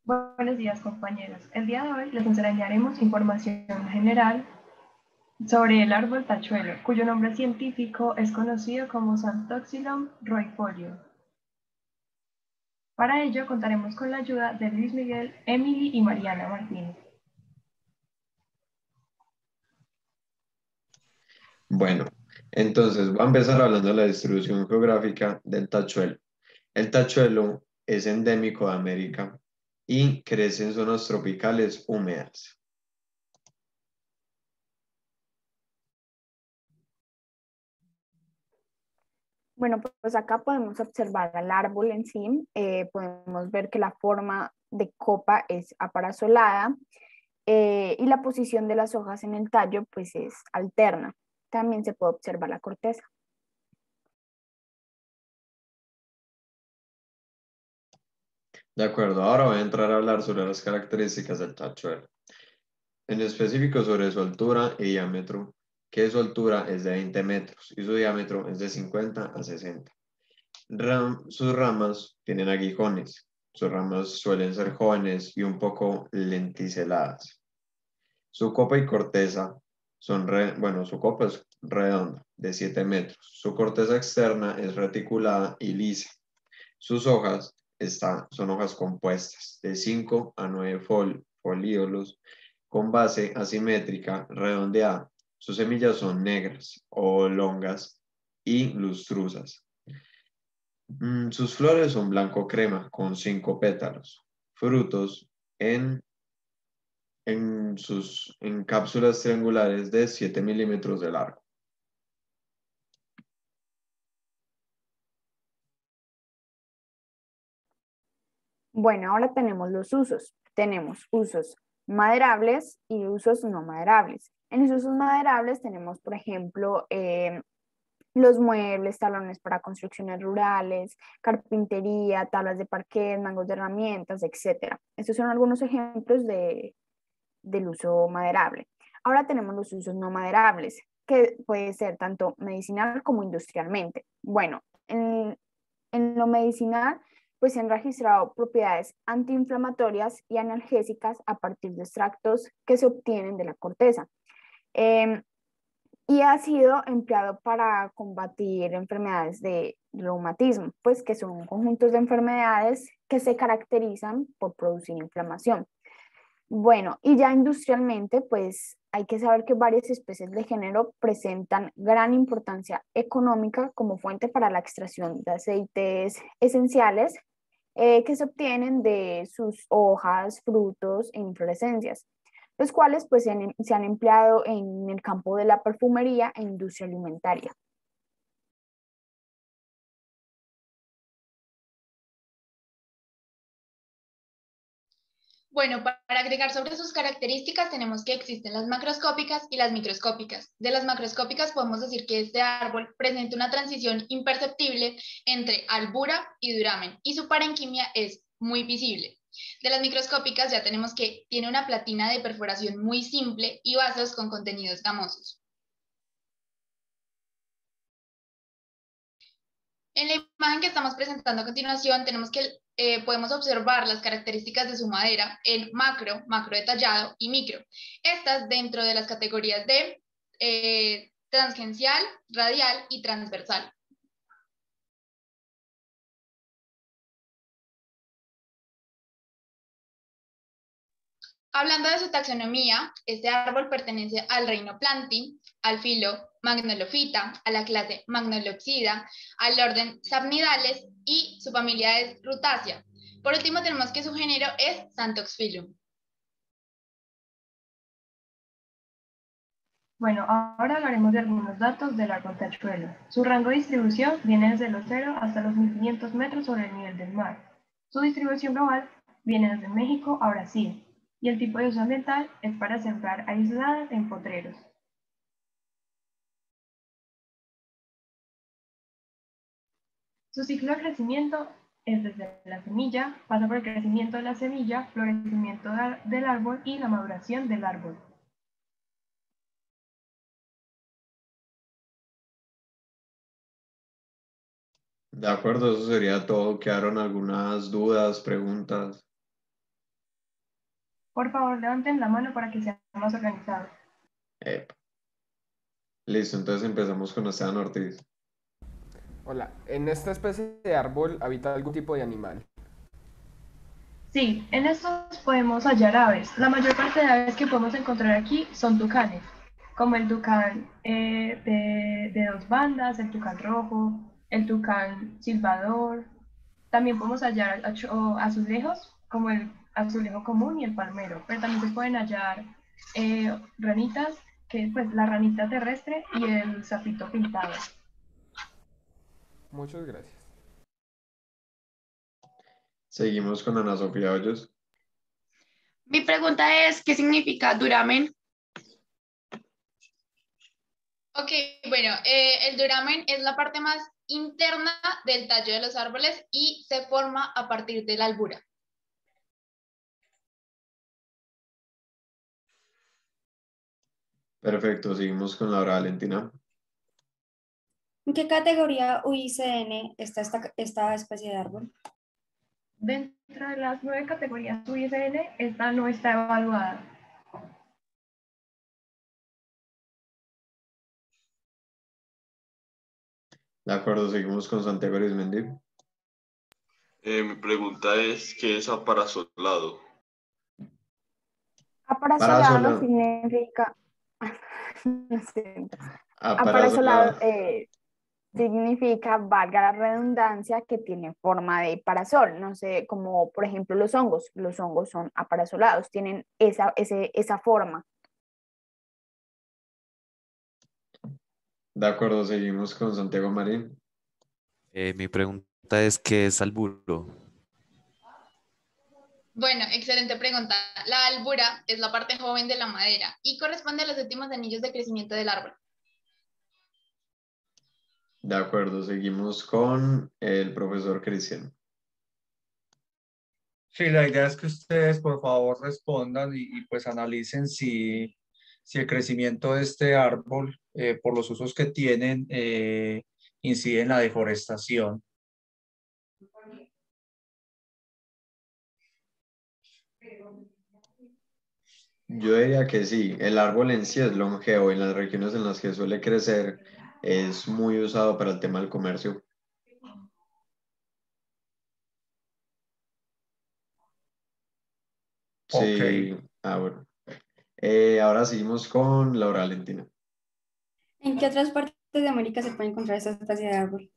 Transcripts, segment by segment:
Buenos días, compañeros. El día de hoy les enseñaremos información general sobre el árbol tachuelo, cuyo nombre científico es conocido como Santoxylon roifolio. Para ello contaremos con la ayuda de Luis Miguel, Emily y Mariana Martínez. Bueno, entonces voy a empezar hablando de la distribución geográfica del tachuelo. El tachuelo es endémico de América y crece en zonas tropicales húmedas. Bueno, pues acá podemos observar al árbol en sí, podemos ver que la forma de copa es aparazolada y la posición de las hojas en el tallo pues es alterna. También se puede observar la corteza. De acuerdo, ahora voy a entrar a hablar sobre las características del tachuelo. En específico sobre su altura y diámetro, que su altura es de 20 metros y su diámetro es de 50 a 60. Sus ramas tienen aguijones. Sus ramas suelen ser jóvenes y un poco lenticeladas. Su copa y corteza su copa es redonda, de 7 metros. Su corteza externa es reticulada y lisa. Sus hojas son hojas compuestas de 5 a 9 folíolos con base asimétrica redondeada. Sus semillas son negras o oblongas y lustrosas. Sus flores son blanco crema con 5 pétalos. Frutos en cápsulas triangulares de 7 milímetros de largo. Bueno, ahora tenemos los usos. Tenemos usos maderables y usos no maderables. En los usos maderables tenemos, por ejemplo, los muebles, talones para construcciones rurales, carpintería, tablas de parquet, mangos de herramientas, etc. Estos son algunos ejemplos del uso maderable. Ahora tenemos los usos no maderables, que puede ser tanto medicinal como industrialmente. Bueno, en lo medicinal, pues se han registrado propiedades antiinflamatorias y analgésicas a partir de extractos que se obtienen de la corteza. Eh, y ha sido empleado para combatir enfermedades de reumatismo, pues que son conjuntos de enfermedades que se caracterizan por producir inflamación. Bueno, y ya industrialmente, pues hay que saber que varias especies de género presentan gran importancia económica como fuente para la extracción de aceites esenciales que se obtienen de sus hojas, frutos e inflorescencias, los cuales pues se han empleado en el campo de la perfumería e industria alimentaria. Bueno, para agregar sobre sus características tenemos que existen las macroscópicas y las microscópicas. De las macroscópicas podemos decir que este árbol presenta una transición imperceptible entre albura y duramen y su parenquimia es muy visible. De las microscópicas ya tenemos que tiene una platina de perforación muy simple y vasos con contenidos gamosos. En la imagen que estamos presentando a continuación tenemos que podemos observar las características de su madera en macro detallado y micro. Estas dentro de las categorías de tangencial, radial y transversal. Hablando de su taxonomía, este árbol pertenece al reino Planti, al filo Magnolophyta, a la clase Magnolopsida, al orden Sapnidales y su familia es Rutacea. Por último, tenemos que su género es Santoxphyllum. Bueno, ahora hablaremos de algunos datos del árbol tachuelo. Su rango de distribución viene desde los 0 hasta los 1500 metros sobre el nivel del mar. Su distribución global viene desde México a Brasil y el tipo de uso ambiental es para sembrar aisladas en potreros. Su ciclo de crecimiento es desde la semilla, pasa por el crecimiento de la semilla, florecimiento del árbol y la maduración del árbol. De acuerdo, eso sería todo. ¿Quedaron algunas dudas, preguntas? Por favor, levanten la mano para que sea más organizado. Epa. Listo, entonces empezamos con Esteban Ortiz. Hola, ¿en esta especie de árbol habita algún tipo de animal? Sí, en estos podemos hallar aves. La mayor parte de aves que podemos encontrar aquí son tucanes, como el tucán de dos bandas, el tucán rojo, el tucán silbador. También podemos hallar azulejos, como el azulejo común y el palmero, pero también se pueden hallar ranitas, que es pues la ranita terrestre y el sapito pintado. Muchas gracias. Seguimos con Ana Sofía Hoyos. Mi pregunta es, ¿qué significa duramen? Ok, bueno, el duramen es la parte más interna del tallo de los árboles y se forma a partir de la albura. Perfecto, seguimos con Laura Valentina. ¿En qué categoría UICN está esta especie de árbol? Dentro de las 9 categorías UISN, esta no está evaluada. De acuerdo, seguimos con Santiago Arizmendi. Mi pregunta es, ¿qué es aparasolado? Aparasolado no Parasola- significa, lo siento. Aparasolado. Aparasolado significa, valga la redundancia, que tiene forma de parasol. No sé, como por ejemplo los hongos. Los hongos son aparasolados, tienen esa forma. De acuerdo, seguimos con Santiago Marín. Mi pregunta es, ¿qué es alburo? Bueno, excelente pregunta. La albura es la parte joven de la madera y corresponde a los últimos anillos de crecimiento del árbol. De acuerdo, seguimos con el profesor Cristian. Sí, la idea es que ustedes por favor respondan pues analicen si el crecimiento de este árbol, por los usos que tienen, incide en la deforestación. Yo diría que sí, el árbol en sí es longevo. En las regiones en las que suele crecer es muy usado para el tema del comercio. Ok. Sí, bueno. Ahora seguimos con Laura Valentina. ¿En qué otras partes de América se puede encontrar esta especie de árbol?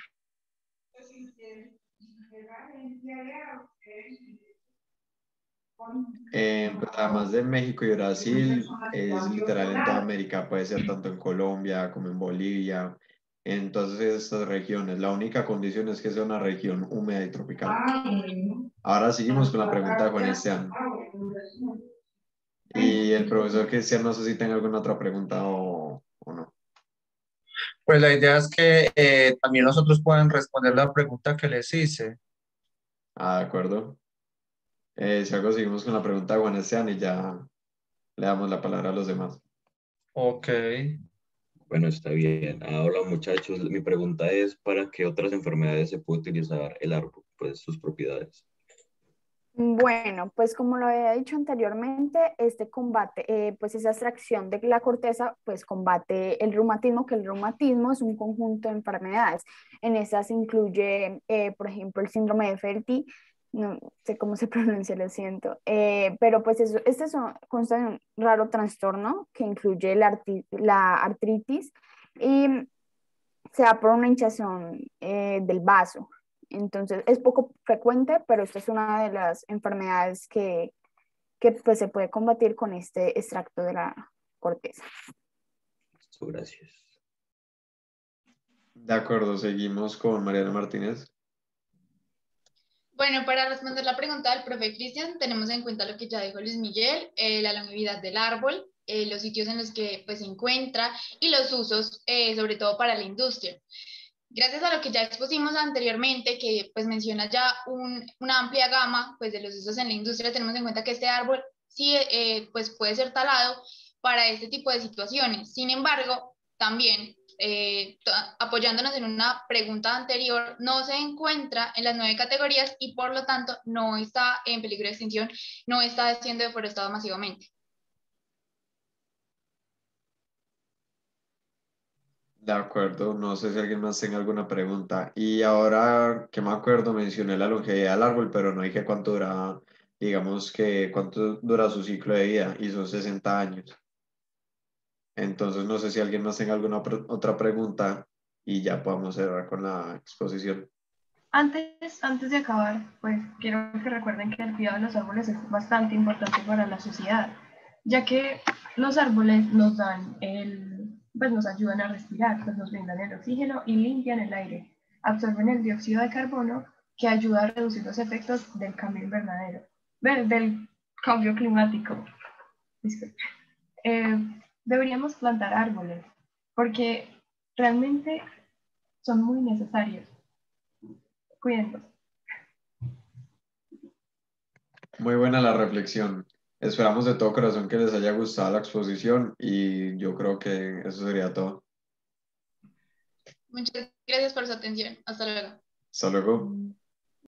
Pues además de México y Brasil, es literal en toda América, puede ser tanto en Colombia como en Bolivia, en todas estas regiones. La única condición es que sea una región húmeda y tropical. Ahora seguimos con la pregunta de Juan Esteban. Y el profesor Cristian, no sé si tenga alguna otra pregunta o no. Pues la idea es que también nosotros puedan responder la pregunta que les hice. De acuerdo. Si algo, seguimos con la pregunta de Juan Esteban y ya le damos la palabra a los demás. Ok. Bueno, está bien. Ahora, muchachos, mi pregunta es, ¿para qué otras enfermedades se puede utilizar el árbol? Pues sus propiedades. Bueno, pues como lo había dicho anteriormente, este combate, pues esa extracción de la corteza, pues combate el reumatismo, que el reumatismo es un conjunto de enfermedades. En esas incluye, por ejemplo, el síndrome de Felty, no sé cómo se pronuncia, lo siento, pero pues eso, consta de un raro trastorno que incluye la artritis y se da por una hinchazón del vaso. Entonces es poco frecuente, pero esta es una de las enfermedades que pues, se puede combatir con este extracto de la corteza. Gracias. De acuerdo, seguimos con Mariana Martínez. Bueno, para responder la pregunta del profe Cristian, tenemos en cuenta lo que ya dijo Luis Miguel, la longevidad del árbol, los sitios en los que pues, se encuentra y los usos, sobre todo para la industria. Gracias a lo que ya expusimos anteriormente, que pues menciona ya una amplia gama pues, de los usos en la industria, tenemos en cuenta que este árbol sí pues, puede ser talado para este tipo de situaciones. Sin embargo, también apoyándonos en una pregunta anterior, no se encuentra en las 9 categorías y por lo tanto no está en peligro de extinción, no está siendo deforestado masivamente. De acuerdo, no sé si alguien más tenga alguna pregunta. Y ahora que me acuerdo, mencioné la longevidad del árbol, pero no dije cuánto dura, digamos que cuánto dura su ciclo de vida, y son 60 años. Entonces no sé si alguien más tenga alguna otra pregunta y ya podamos cerrar con la exposición. Antes de acabar, pues quiero que recuerden que el cuidado de los árboles es bastante importante para la sociedad, ya que los árboles nos dan pues nos ayudan a respirar, pues nos brindan el oxígeno y limpian el aire, absorben el dióxido de carbono que ayuda a reducir los efectos del cambio invernadero, del cambio climático. Disculpe. Deberíamos plantar árboles porque realmente son muy necesarios. Cuídenlos. Muy buena la reflexión. Esperamos de todo corazón que les haya gustado la exposición y yo creo que eso sería todo. Muchas gracias por su atención. Hasta luego. Hasta luego.